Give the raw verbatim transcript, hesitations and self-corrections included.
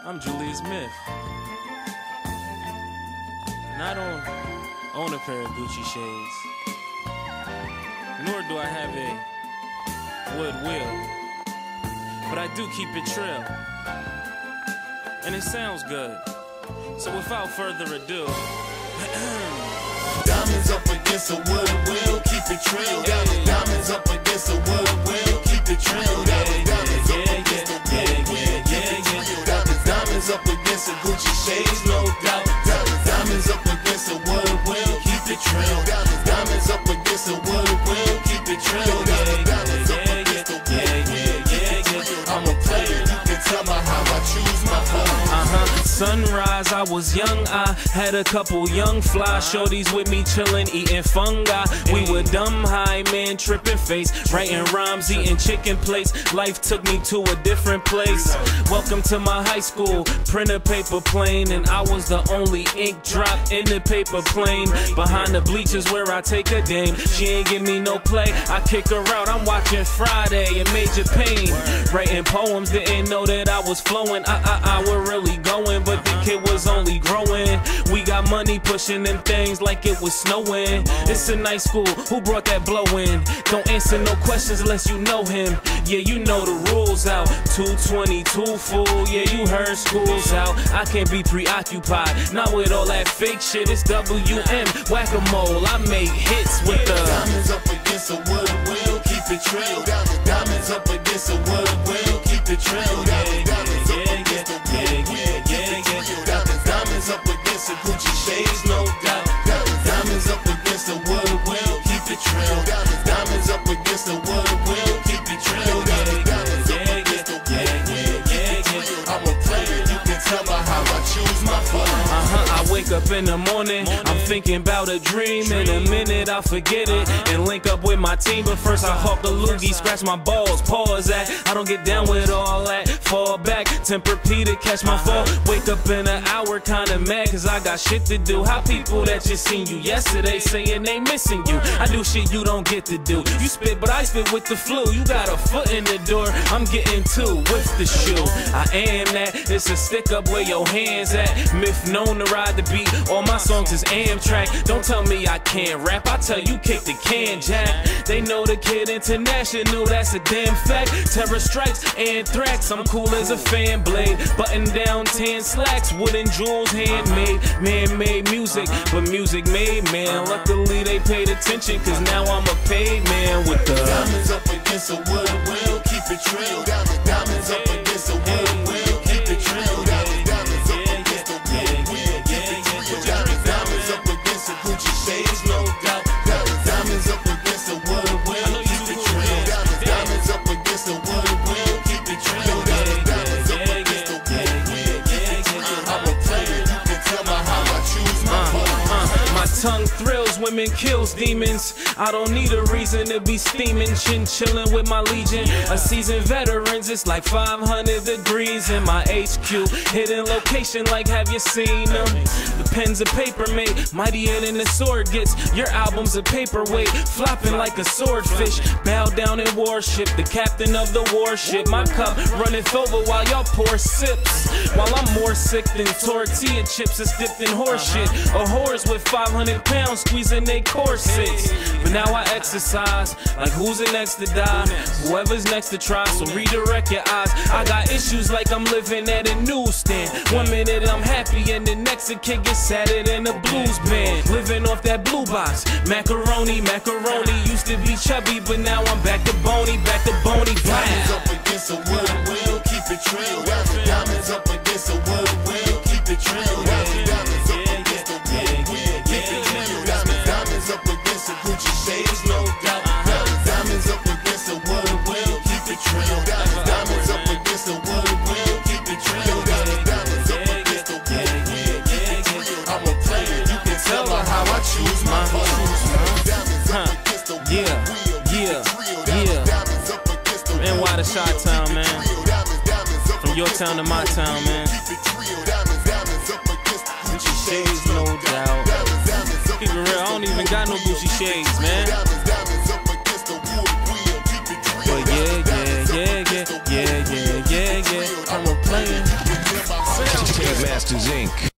I'm Julius Myth, and I don't own a pair of Gucci shades, nor do I have a wood wheel, but I do keep it trill, and it sounds good. So without further ado, diamonds up against a wood wheel, keep it trill. Diamonds up against a wood wheel, keep it trill. Diamonds up against a wood wheel, keep it trill. Diamonds up against a Gucci shades, no doubt. Diamonds up against a wood wheel, keep it trill. Diamonds up against a wood wheel, keep it trill. Diamonds up against a wood wheel, keep it trill. I'm a player, you can tell by how I choose my foes. Uh-huh. Sunrise, I was young, I had a couple young fly shorties with me chillin', eating fungi. We were dumb high, man, trippin' face, writing rhymes, eating chicken plates. Life took me to a different place. Welcome to my high school, printer paper plane, and I was the only ink drop in the paper plane. Behind the bleachers where I take a dame, she ain't give me no play. I kick her out, I'm watching Friday in Major Pain, writing poems, didn't know that I was flowing. I, I, I, we're really going, but the kid was only growing. We got money pushing them things like it was snowing. It's a nice school, who brought that blow in? Don't answer no questions unless you know him. Yeah, you know the rules out. two twenty-two fool, yeah, you heard school's out. I can't be preoccupied, not with all that fake shit. It's W M, whack-a-mole, I make hits with the diamonds up against a wood wheel, keep it trill. Diamonds up against a wood wheel, keep it trill. Diamonds up against a wood wheel, keep it trill. Diamonds up against a Gucci shades, no doubt. Diamonds up against a wood wheel, keep it trill. Diamonds up against a wood wheel, keep it trill. Diamonds up against a wood wheel, keep it trill. I'm a player, you can tell by how I choose my foes. Uh-huh, I wake up in the morning, I'm thinking about a dream. In a minute I'll forget it and link up with my team. But first I hawk the loogie, scratch my balls, pause that. I don't get down with all that, fall back, Tempur-Pedic to catch my fall. Wake up in an hour kinda mad cause I got shit to do. How people that just seen you yesterday saying they missing you. I do shit you don't get to do. You spit but I spit with the flu. You got a foot in the door, I'm getting two with the shoe. I am that, it's a stick up where your hands at. Myth known to ride the beat, all my songs is Amtrak. Don't tell me I can't rap, I tell you kick the can jack. They know the kid international, that's a damn fact. Terror strikes, anthrax, I'm cool as a fan blade. Button down tan slacks, wooden jewels handmade. Man-made music, but music made man. Luckily they paid attention cause now I'm a paid man with the diamonds up against a wood wheel, keep it trill. Diamonds up against a wood wheel, keep it trill. Diamonds up against a wood wheel, keep it trill. Diamonds up against a Gucci shades, no doubt. Diamonds up against a wood wheel, keep it trill. Diamonds up against a wood wheel, keep it trill. Diamonds up against a wood wheel, keep it trill. I'm a player, you can tell by how I choose my foes. My tongue thrills, women kills demons. I don't need a reason to be steaming, chin chillin' with my legion. A seasoned veterans, it's like five hundred degrees in my H Q. Hidden location like have you seen them? The pen's a paper made, mightier than the sword gets. Your album's a paperweight, flopping like a swordfish. Bow down and worship the captain of the warship. My cup runneth over while y'all pour sips. While I'm more sick than tortilla chips that's dipped in horse shit. Or whores with five hundred pounds squeezing they corsets. But now I exercise like who's the next to die, whoever's next to try, so redirect your eyes. I got issues like I'm living at a newsstand. One minute I'm happy and the next the kid gets sadder than a blues band. Living off that blue box, macaroni, macaroni. Used to be chubby but now I'm back to bony, back to bony. Diamonds up against a wood wheel, keep it trill. Diamonds up against a wood wheel, keep it trill. Diamonds up against a wood wheel, keep it trill. Diamonds up against a Gucci shades, no doubt. Diamonds up against a wood wheel, keep it trill. Diamonds up against a wood wheel, keep it trill. Diamonds up against a wood wheel, keep it trill. I'm a player, you can tell by how I choose my foes. Diamonds up against a wood wheel, keep it trill. Diamonds up against a wood wheel, N Y to Chi-Town, man. From your town to my town, man. Gucci shades, no doubt. Keep it real, I don't even got no Gucci shades, man. But yeah, yeah, yeah, yeah, yeah, yeah, yeah, yeah. I'm a player. Mixes Incorporated.